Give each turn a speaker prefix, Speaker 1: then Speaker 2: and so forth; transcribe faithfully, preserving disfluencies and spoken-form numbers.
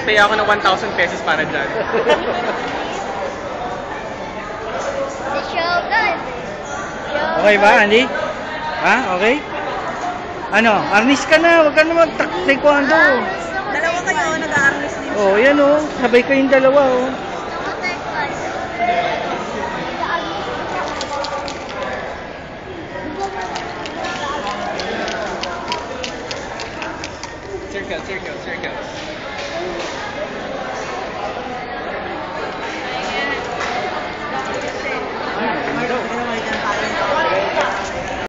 Speaker 1: nagpay ako ng one thousand pesos para dyan.
Speaker 2: The show good.
Speaker 3: Okay ba, Andy? Ha? Okay? Ano? Arnis ka na. Huwag ka na mag-taekwondo.
Speaker 4: Dalawa kayo, nag-a-arnis din.
Speaker 3: Oh, yan oh. Sabay kayong dalawa oh.
Speaker 1: Circle, circle, circle.